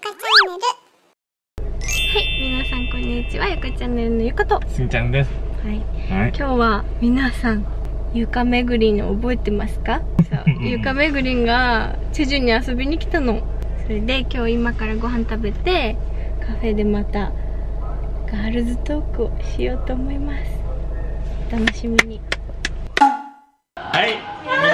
はい、皆さんこんにちは。ゆかチャンネルのゆかとすみちゃんです。 はい、今日は皆さん床めぐりんを覚えてますか？床めぐりんがチェジュに遊びに来たの。それで今日今からご飯食べてカフェでまたガールズトークをしようと思います。お楽しみに。 はい、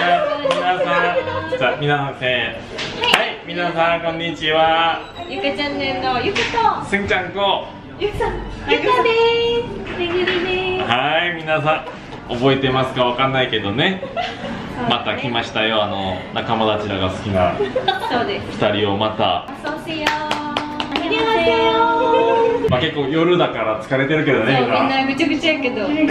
皆さんせー。はい、皆さんこんにちは。 ゆかチャンネルのゆかとすみちゃんこ。 ゆかでーす。めぐりでーす。 はい、皆さん覚えてますかわかんないけどね。また来ましたよ、仲間たちらが好きなそうです。 2人をまた。 そうせよー。 まあ結構夜だから疲れてるけどね。 そう、みんなぐちゃぐちゃやけど。だ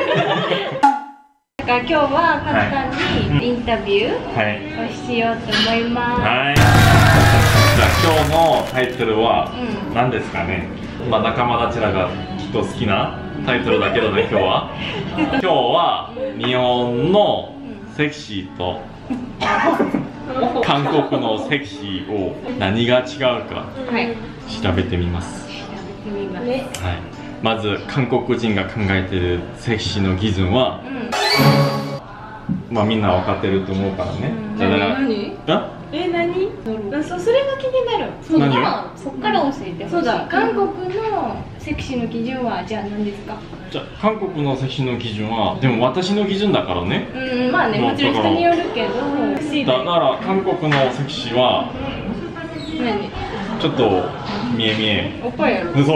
から今日は簡単にインタビューをしようと思います。 はい。じゃあ今日のタイトルは何ですかね。まあ仲間たちらがきっと好きなタイトルだけどね、今日は。今日は日本のセクシーと韓国のセクシーを何が違うか調べてみます。はい。まず韓国人が考えているセクシーの基準は、まあみんな分かってると思うからね。 何？何？それが気になる。 何を？ そっから教えてほしい。そうだ。韓国のセクシーの基準はじゃあ何ですか？ じゃあ韓国のセクシーの基準はでも私の基準だからね。 まあね、もちろん人によるけど。だから韓国のセクシーは何？ ちょっと見え。 おっぱいやろ。 嘘。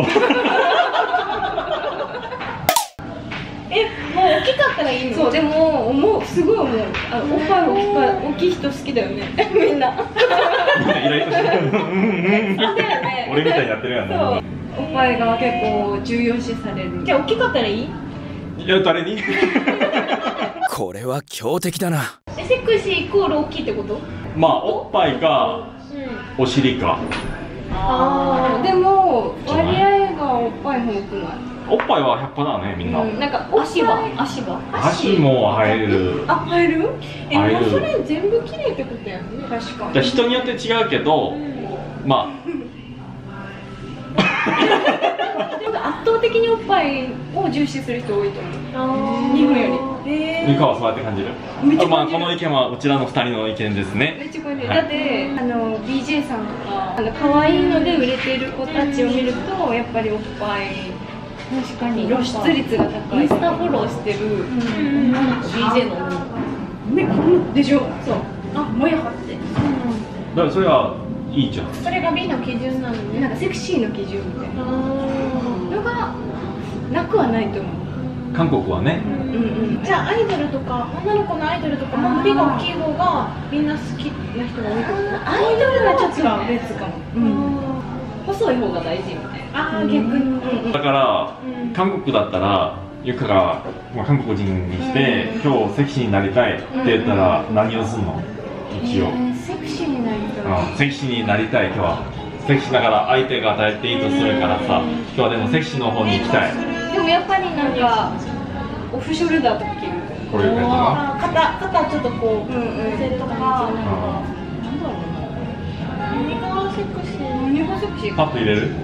もう大きかったらいいの？そう、でもすごい思う。おっぱい大きい人好きだよね。みんな。 イライラしてる。俺みたいにやってるやん。 おっぱいが結構重要視される。じゃあ大きかったらいい？ いや、誰に？ これは強敵だな。 セクシーイコール大きいってこと？ まあおっぱいかお尻か。 でも割合がおっぱいの方が多くない？ おっぱいは100%だね、みんな。 なんか足も入る。 入る？もうそれ全部綺麗ってことやんね。確かに。 じゃあ人によって違うけど、まあ圧倒的におっぱいを重視する人多いと思う。日本より。 ミカはそうやって感じる。まあこの意見はうちらの2人の意見ですね。 めっちゃ感じる。だってBJ さんとか可愛いので売れてる子たちを見るとやっぱりおっぱい。確かに露出率が高い。インスタフォローしてる BJ のでしょ。そう。もやはって。 だからそれはいいじゃん。 それが B の基準なのね。なんかセクシーの基準みたいなのがなくはないと思う。 韓国はね。 じゃあアイドルとか女の子のアイドルとかも胸が大きい方がみんな好きな人が多いかも。アイドルはちょっと別かも。細い方が大事みたいな。逆に。 だから韓国だったらゆかが韓国人にして今日セクシーになりたいって言ったら何をするの？一応。セクシーになりたい。セクシーになりたい今日は。セクシーだから相手が与えていいとするからさ、今日はでもセクシーの方に行きたい。でもやっぱりなんかオフショルダーとか着る。こういう感じの。肩ちょっとこう乗せるとか。なんだろうな。何がセクシー？ パッと入れる？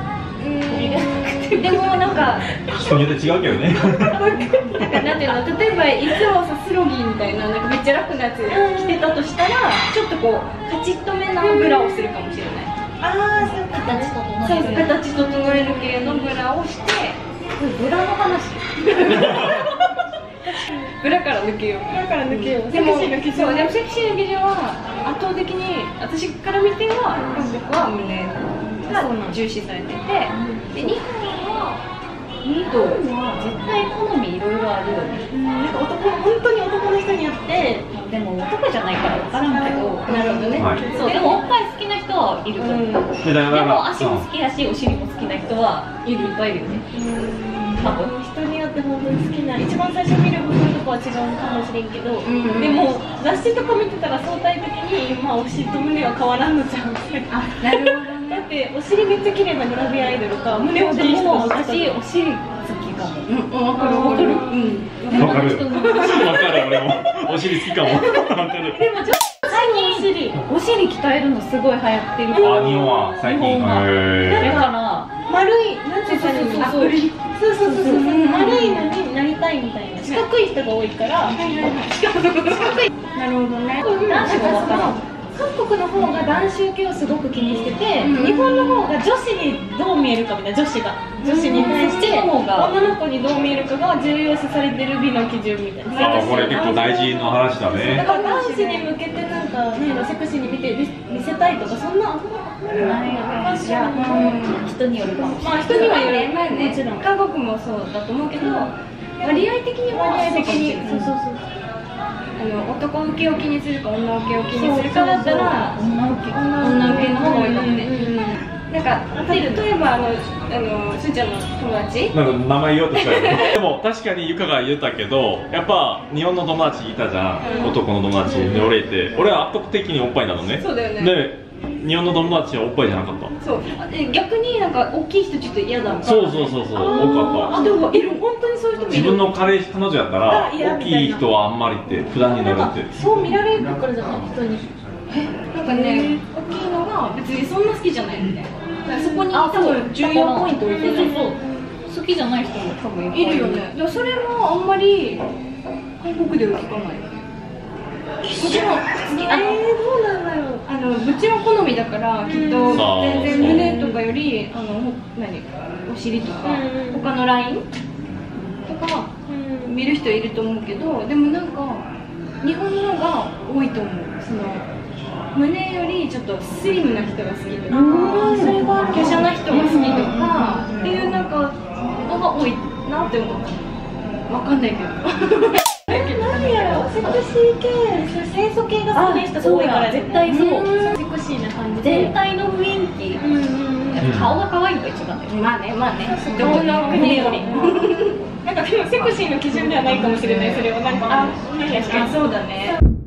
でもなんか人によって違うけどね。 なんていうの、例えばいつもさスロギーみたいななんかめっちゃ楽なやつ着てたとしたらちょっとこうカチッとめなブラをするかもしれない。形整える系のブラをして、ブラの話。ブラから抜けよう。でもセクシーの基準は圧倒的に私から見ては韓国は胸が重視されてて、で日本は絶対好みいろいろあるよね。なんか本当に男の人によって、でも男じゃないから分からんけど。なるほどね。そうでもおっぱい好きな人はいると思う。でも足も好きだしお尻も好きな人はいっぱいいるよね。多分人によって本当に好きな一番最初見る部分とかは違うかもしれんけど、でも雑誌とか見てたら相対的にお尻と胸は変わらんのちゃうみたいな。なるほどね。だってお尻めっちゃ綺麗なグラビアアイドルか胸大きい人も私お尻好きかも。わかる。 俺もお尻好きかも。 でも最近お尻鍛えるのすごい流行ってる。 あ、日本は最近。 だから丸い、なんていうか、そう丸いのになりたいみたいな。四角い人が多いから。四角い。なるほどね。男子もわからん。韓国の方が男子受けをすごく気にしてて、日本の方が女子にどう見えるかみたいな、女子に対して女の子にどう見えるかが重要視されてる美の基準みたいな。 あ、これ結構大事な話だね。 だから男子に向けてなんかね、セクシーに見せたいとかそんなあんまない。 人によるかもしれない。 まあ人にはよる。もちろん。韓国もそうだと思うけど、割合的にはそう。男受けを気にするか女受けを気にするかだったら女受けの方が多いかもね。なんか例えばすーちゃんの友達なんか名前言おうとしたよね。でも確かにゆかが言ったけど、やっぱ日本の友達いたじゃん、男の友達で俺いて、俺は圧倒的におっぱいなのね。 そうだよね。 で日本の友達はおっぱいじゃなかった。 そう逆になんか大きい人ちょっと嫌だもん。 そう多かった。 あ、でも本当にそういう人もいる。 自分の彼女やったら大きい人はあんまりって普段になるって。 そう見られるからじゃない人に。なんかね、大きいのが別にそんな好きじゃないみたいな。そこに多分重要ポイントを置いてない。 好きじゃない人も多分いるよね。でもそれもあんまり韓国では聞かない。もちろんどうなんだろう。うちの好みだからきっと全然胸とかよりお尻とか他のラインとか見る人いると思うけど、でもなんか日本の方が多いと思う。その胸よりちょっとスリムな人が好きとか、華奢な人が好きとかっていうなんかのが多いなって思う。わかんないけど。何やろ、セクシー系、清楚系が好きな人が多いから絶対そう。セクシーな感じで全体の雰囲気、顔が可愛いのが一番だよ。 まあねどこの国よりなんかでもセクシーの基準ではないかもしれない。それはなんかそうだね。